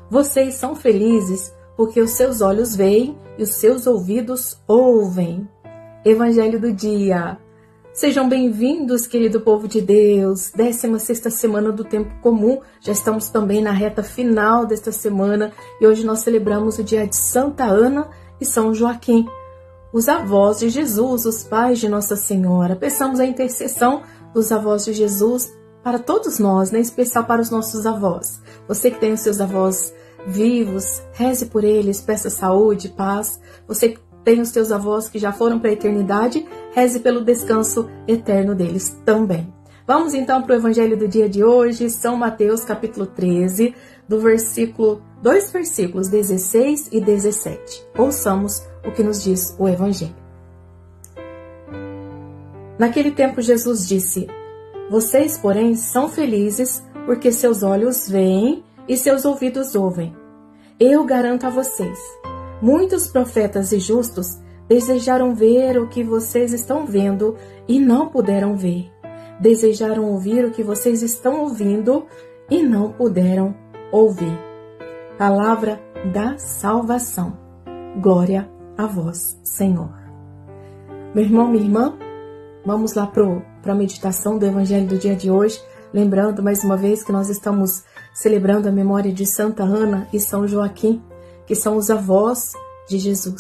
Vocês são felizes porque os seus olhos veem e os seus ouvidos ouvem. Evangelho do dia. Sejam bem-vindos, querido povo de Deus. 16ª semana do tempo comum. Já estamos também na reta final desta semana e hoje nós celebramos o dia de Santa Ana e São Joaquim, os avós de Jesus, os pais de Nossa Senhora. Peçamos a intercessão dos avós de Jesus para todos nós, em especial para os nossos avós. Você que tem os seus avós vivos, reze por eles, peça saúde, paz. Você que tem os seus avós que já foram para a eternidade, reze pelo descanso eterno deles também. Vamos então para o Evangelho do dia de hoje, São Mateus capítulo 13, dois versículos 16 e 17. Ouçamos o que nos diz o Evangelho. Naquele tempo Jesus disse: Vocês, porém, são felizes porque seus olhos veem e seus ouvidos ouvem. Eu garanto a vocês, muitos profetas e justos desejaram ver o que vocês estão vendo e não puderam ver. Desejaram ouvir o que vocês estão ouvindo e não puderam ouvir. Palavra da salvação. Glória a vós, Senhor. Meu irmão, minha irmã, vamos lá para a meditação do Evangelho do dia de hoje. Lembrando mais uma vez que nós estamos celebrando a memória de Santa Ana e São Joaquim, que são os avós de Jesus.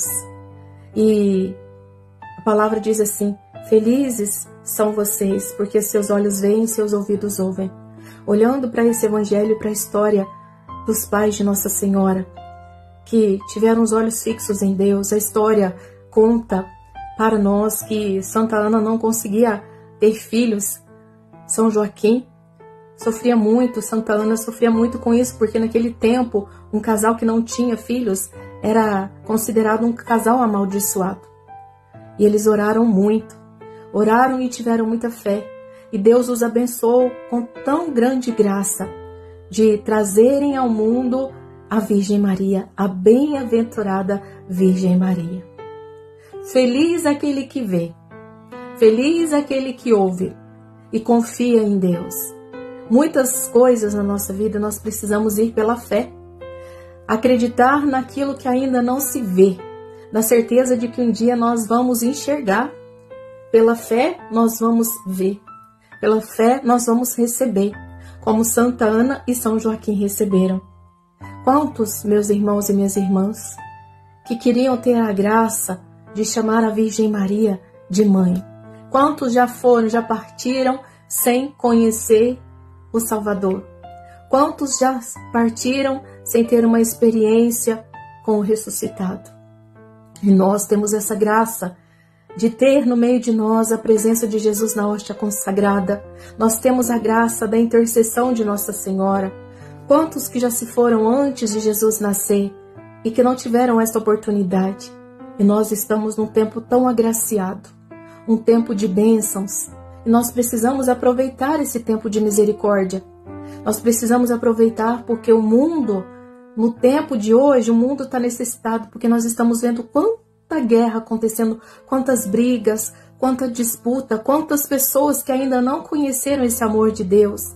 E a palavra diz assim: felizes são vocês, porque seus olhos veem e seus ouvidos ouvem. Olhando para esse Evangelho, para a história dos pais de Nossa Senhora, que tiveram os olhos fixos em Deus, a história conta para nós que Santa Ana não conseguia ter filhos. São Joaquim sofria muito, Santa Ana sofria muito com isso, porque naquele tempo um casal que não tinha filhos era considerado um casal amaldiçoado. E eles oraram muito, oraram e tiveram muita fé. E Deus os abençoou com tão grande graça de trazerem ao mundo a Virgem Maria, a bem-aventurada Virgem Maria. Feliz aquele que vê, feliz aquele que ouve e confia em Deus. Muitas coisas na nossa vida nós precisamos ir pela fé, acreditar naquilo que ainda não se vê, na certeza de que um dia nós vamos enxergar. Pela fé nós vamos ver, pela fé nós vamos receber, como Santa Ana e São Joaquim receberam. Quantos, meus irmãos e minhas irmãs, que queriam ter a graça de chamar a Virgem Maria de mãe? Quantos já partiram sem conhecer o Salvador? Quantos já partiram sem ter uma experiência com o ressuscitado? E nós temos essa graça de ter no meio de nós a presença de Jesus na hóstia consagrada. Nós temos a graça da intercessão de Nossa Senhora. Quantos que já se foram antes de Jesus nascer e que não tiveram essa oportunidade? E nós estamos num tempo tão agraciado, um tempo de bênçãos. E nós precisamos aproveitar esse tempo de misericórdia. Nós precisamos aproveitar porque o mundo, no tempo de hoje, o mundo está necessitado, porque nós estamos vendo quanta guerra acontecendo, quantas brigas, quanta disputa, quantas pessoas que ainda não conheceram esse amor de Deus.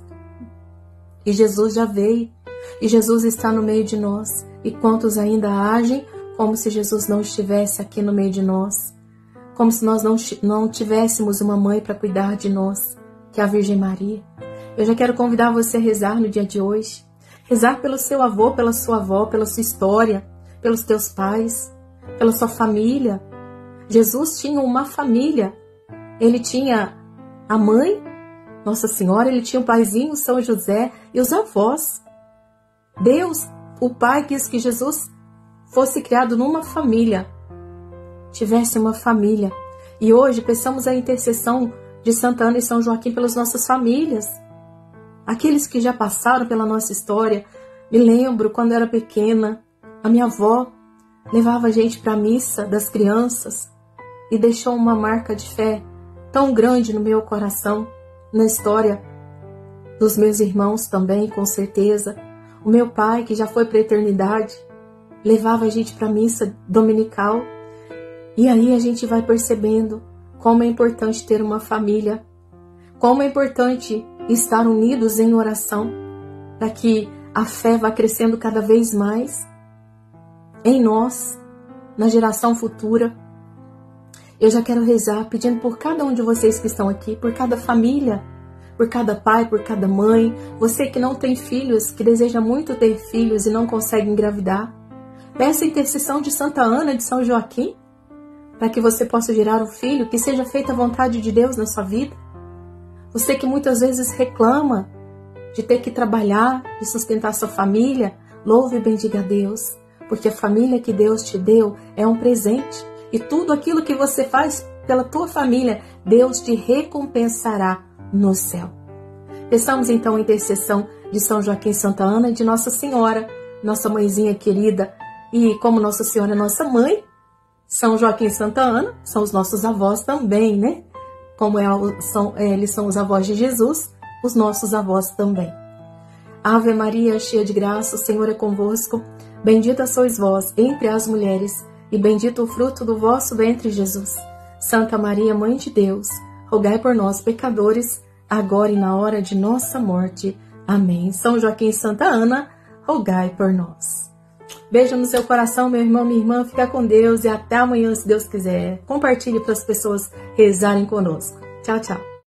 E Jesus já veio, e Jesus está no meio de nós. E quantos ainda agem como se Jesus não estivesse aqui no meio de nós, como se nós não tivéssemos uma mãe para cuidar de nós, que é a Virgem Maria. Eu já quero convidar você a rezar no dia de hoje, rezar pelo seu avô, pela sua avó, pela sua história, pelos teus pais, pela sua família. Jesus tinha uma família, ele tinha a mãe, Nossa Senhora, ele tinha o paizinho, São José, e os avós. Deus, o Pai, quis que Jesus fosse criado numa família, tivesse uma família. E hoje peçamos a intercessão de Santa Ana e São Joaquim pelas nossas famílias, aqueles que já passaram pela nossa história. Me lembro, quando eu era pequena, a minha avó levava a gente para a missa das crianças e deixou uma marca de fé tão grande no meu coração, na história dos meus irmãos também, com certeza. O meu pai, que já foi para a eternidade, levava a gente para a missa dominical. E aí a gente vai percebendo como é importante ter uma família, como é importante estar unidos em oração, para que a fé vá crescendo cada vez mais em nós, na geração futura. Eu já quero rezar pedindo por cada um de vocês que estão aqui, por cada família, por cada pai, por cada mãe, você que não tem filhos, que deseja muito ter filhos e não consegue engravidar. Peça a intercessão de Santa Ana de São Joaquim, para que você possa gerar um filho, que seja feita a vontade de Deus na sua vida. Você que muitas vezes reclama de ter que trabalhar, de sustentar sua família, louve e bendiga a Deus, porque a família que Deus te deu é um presente. E tudo aquilo que você faz pela tua família, Deus te recompensará no céu. Peçamos então a intercessão de São Joaquim e Santa Ana e de Nossa Senhora, nossa mãezinha querida, e como Nossa Senhora é nossa mãe, São Joaquim e Santa Ana são os nossos avós também, né? Como eles são os avós de Jesus, os nossos avós também. Ave Maria, cheia de graça, o Senhor é convosco. Bendita sois vós entre as mulheres, e bendito o fruto do vosso ventre, Jesus. Santa Maria, Mãe de Deus, rogai por nós, pecadores, agora e na hora de nossa morte. Amém. São Joaquim e Santa Ana, rogai por nós. Beijo no seu coração, meu irmão, minha irmã. Fica com Deus e até amanhã, se Deus quiser. Compartilhe para as pessoas rezarem conosco. Tchau, tchau.